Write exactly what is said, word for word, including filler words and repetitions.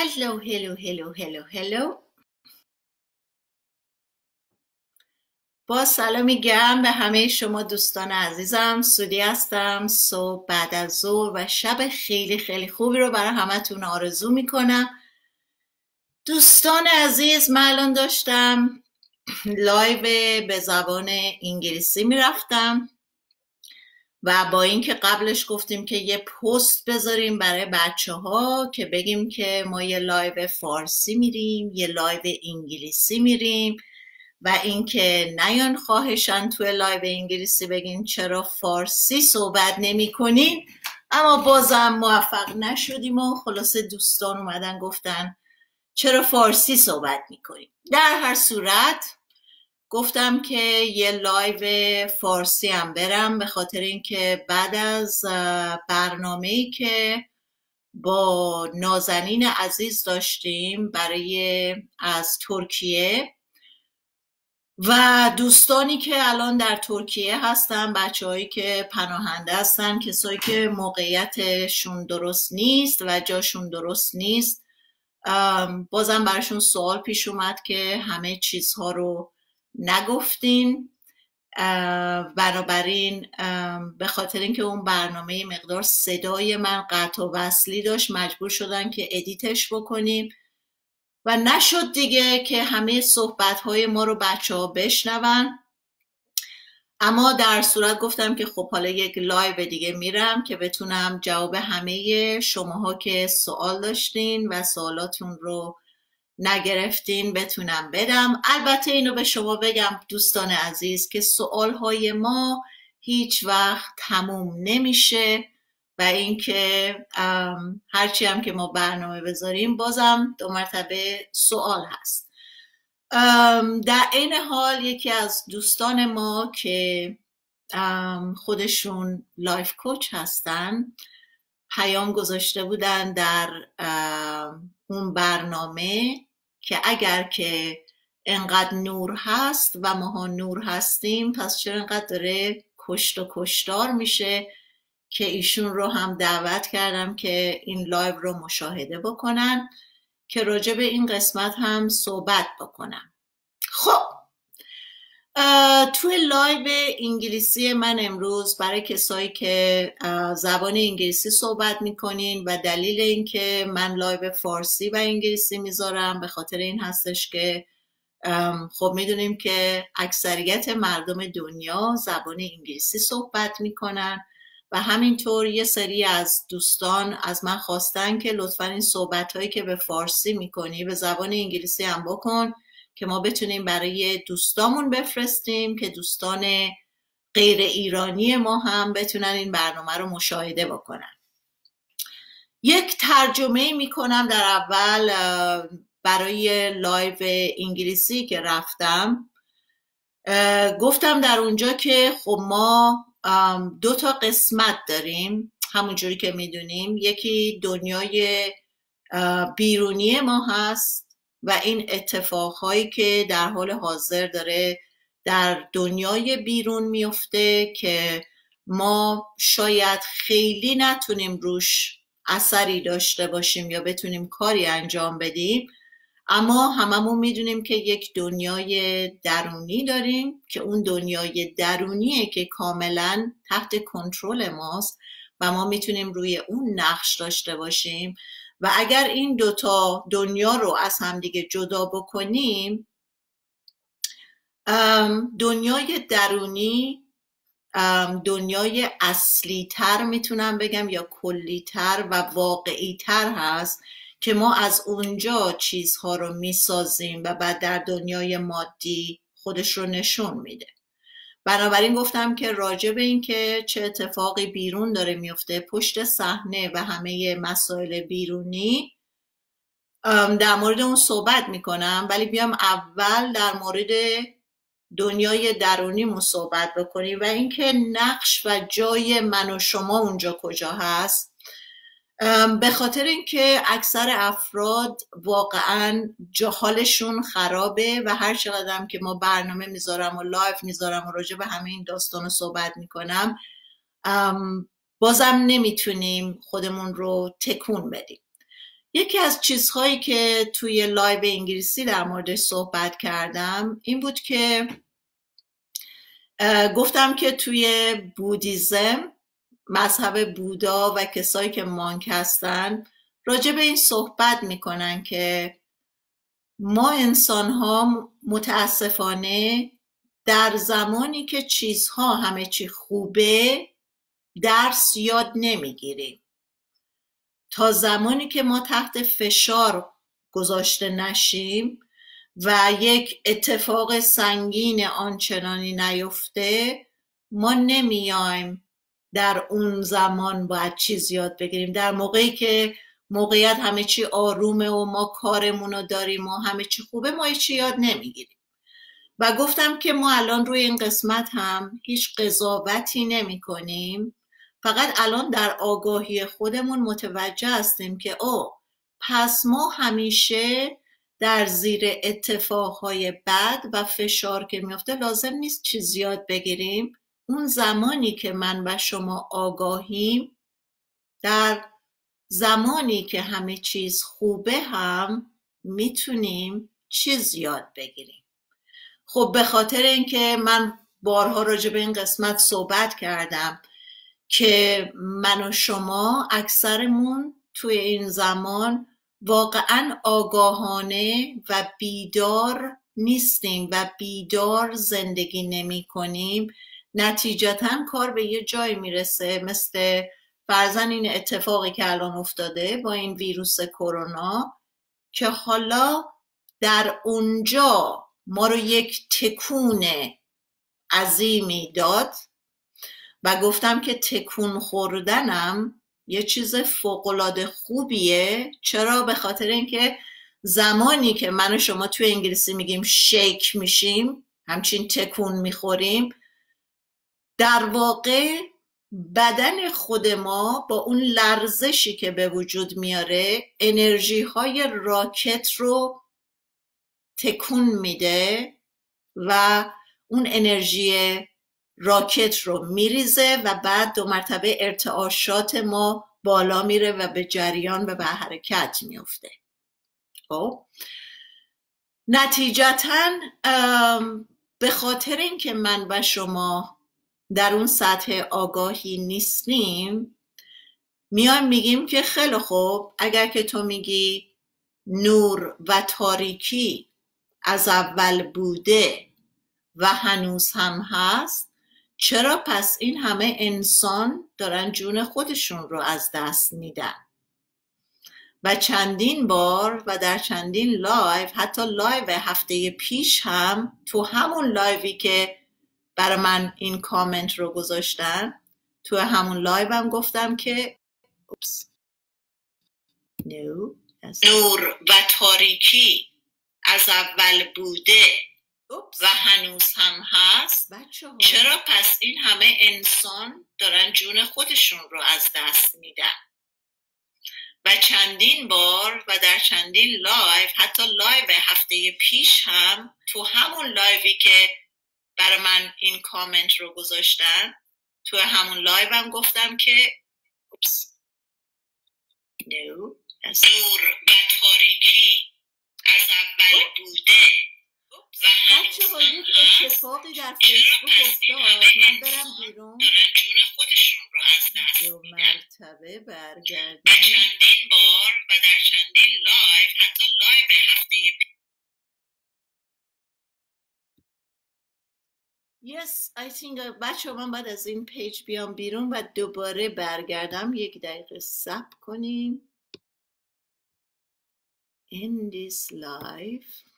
هلو هلو هلو هلو هلو با سلامی گرم به همه شما دوستان عزیزم. سودی هستم. صبح بعد از ظهر و شب خیلی خیلی خوبی رو برای همتون آرزو میکنم. دوستان عزیز، من الان داشتم لایو به زبان انگلیسی میرفتم و با اینکه قبلش گفتیم که یه پست بذاریم برای بچه ها که بگیم که ما یه لایو فارسی میریم، یه لایو انگلیسی میریم و اینکه نیان خواهشن توی لایو انگلیسی بگین چرا فارسی صحبت نمی کنین، اما بازم موفق نشدیم و خلاصه دوستان اومدن گفتن چرا فارسی صحبت می کنیم. در هر صورت گفتم که یه لایو فارسی هم برم به خاطر اینکه بعد از برنامه‌ای که با نازنین عزیز داشتیم برای از ترکیه و دوستانی که الان در ترکیه هستن، بچه هایی که پناهنده هستن، کسایی که موقعیتشون درست نیست و جاشون درست نیست، بازم براشون سوال پیش اومد که همه چیزها رو نگفتین. بنابراین به خاطر اینکه اون برنامه مقدار صدای من قطع و وصلی داشت مجبور شدن که ادیتش بکنیم و نشد دیگه که همه صحبت‌های ما رو بچه‌ها بشنون. اما در صورت گفتم که خب حالا یک لایو دیگه میرم که بتونم جواب همه شماها که سوال داشتین و سوالاتون رو نگرفتین بتونم بدم. البته اینو به شما بگم دوستان عزیز که سوالهای ما هیچ وقت تموم نمیشه و اینکه هرچی هم که ما برنامه بذاریم بازم دو مرتبه سوال هست. در این حال یکی از دوستان ما که خودشون لایف کوچ هستن پیام گذاشته بودن در اون برنامه که اگر که انقدر نور هست و ماها نور هستیم پس چرا انقدر داره کشت و کشتار میشه، که ایشون رو هم دعوت کردم که این لایو رو مشاهده بکنن که راجع به این قسمت هم صحبت بکنم. خب توی لایو انگلیسی من امروز برای کسایی که زبان انگلیسی صحبت میکنین و دلیل اینکه من لایو فارسی و انگلیسی میذارم به خاطر این هستش که خب میدونیم که اکثریت مردم دنیا زبان انگلیسی صحبت میکنن و همینطور یه سری از دوستان از من خواستن که لطفا این صحبت هایی که به فارسی میکنی به زبان انگلیسی هم بکن که ما بتونیم برای دوستامون بفرستیم که دوستان غیر ایرانی ما هم بتونن این برنامه رو مشاهده بکنن. یک ترجمه میکنم در اول برای لایو انگلیسی که رفتم. گفتم در اونجا که خب ما دو تا قسمت داریم همونجوری که میدونیم، یکی دنیای بیرونی ما هست و این اتفاقهایی که در حال حاضر داره در دنیای بیرون میفته که ما شاید خیلی نتونیم روش اثری داشته باشیم یا بتونیم کاری انجام بدیم، اما هممون میدونیم که یک دنیای درونی داریم که اون دنیای درونیه که کاملا تحت کنترل ماست و ما میتونیم روی اون نقش داشته باشیم و اگر این دوتا دنیا رو از همدیگه جدا بکنیم، دنیای درونی دنیای اصلی تر میتونم بگم یا کلی تر و واقعی تر هست که ما از اونجا چیزها رو میسازیم و بعد در دنیای مادی خودش رو نشون میده. بنابراین گفتم که راجع به این که چه اتفاقی بیرون داره میفته پشت صحنه و همه مسائل بیرونی در مورد اون صحبت میکنم، ولی بیام اول در مورد دنیای درونیمون صحبت بکنیم و اینکه نقش و جای من و شما اونجا کجا هست. به خاطر اینکه اکثر افراد واقعا حالشون خرابه و هر چقدرم که ما برنامه میذارم و لایو میذارم و راجع به همه این داستان صحبت میکنم بازم نمیتونیم خودمون رو تکون بدیم. یکی از چیزهایی که توی لایو انگلیسی در موردش صحبت کردم این بود که گفتم که توی بودیزم، مذهب بودا و کسایی که مانک هستن راجع به این صحبت میکنن که ما انسان ها متاسفانه در زمانی که چیزها همه چی خوبه درس یاد نمیگیریم. تا زمانی که ما تحت فشار گذاشته نشیم و یک اتفاق سنگین آنچنانی نیفته، ما نمیایم در اون زمان باید چیز یاد بگیریم. در موقعی که موقعیت همه چی آرومه و ما کارمون رو داریم و همه چی خوبه، ما هیچ یاد نمیگیریم. و گفتم که ما الان روی این قسمت هم هیچ قضاوتی نمی کنیم، فقط الان در آگاهی خودمون متوجه هستیم که او پس ما همیشه در زیر اتفاقهای بد و فشار که میفته لازم نیست چیز یاد بگیریم. اون زمانی که من و شما آگاهیم، در زمانی که همه چیز خوبه هم میتونیم چیز یاد بگیریم. خب به خاطر اینکه من بارها راجع به این قسمت صحبت کردم که من و شما اکثرمون توی این زمان واقعا آگاهانه و بیدار نیستیم و بیدار زندگی نمی کنیم، نتیجتاً کار به یه جای میرسه مثل فرضاً این اتفاقی که الان افتاده با این ویروس کرونا که حالا در اونجا ما رو یک تکون عظیمی داد و گفتم که تکون خوردنم یه چیز فوق‌العاده خوبیه. چرا؟ به خاطر اینکه زمانی که من و شما توی انگلیسی میگیم شیک میشیم، همچین تکون میخوریم، در واقع بدن خود ما با اون لرزشی که به وجود میاره انرژی های راکت رو تکون میده و اون انرژی راکت رو میریزه و بعد دو مرتبه ارتعاشات ما بالا میره و به جریان و به حرکت میفته. خب نتیجتاً به خاطر اینکه من و شما در اون سطح آگاهی نیستیم، میایم میگیم که خیلی خوب، اگر که تو میگی نور و تاریکی از اول بوده و هنوز هم هست، چرا پس این همه انسان دارن جون خودشون رو از دست میدن؟ و چندین بار و در چندین لایو، حتی لایو هفته پیش هم، تو همون لایوی که برای من این کامنت رو گذاشتن، تو همون لایو هم گفتم که اوپس نو نور و تاریکی از اول بوده و هنوز هم هست، چرا پس این همه انسان دارن جون خودشون رو از دست میدن؟ و چندین بار و در چندین لایو، حتی لایو هفته پیش هم، تو همون لایوی که برای من این کامنت رو گذاشتن، تو همون لایو هم گفتم که اوپس نو نور و تاریکی از اول بوده و بچه ها یک اتفاقی در فیسبوک افتاد، من برم بیرون، دارن جون خودشون رو از دست دو مرتبه برگردیم و چندین بار و در چندین لایو، حتی لایو هفته Yes, I think بچه من باید از این پیج بیام بیرون و دوباره برگردم. یک دقیقه صبر کنیم. In this live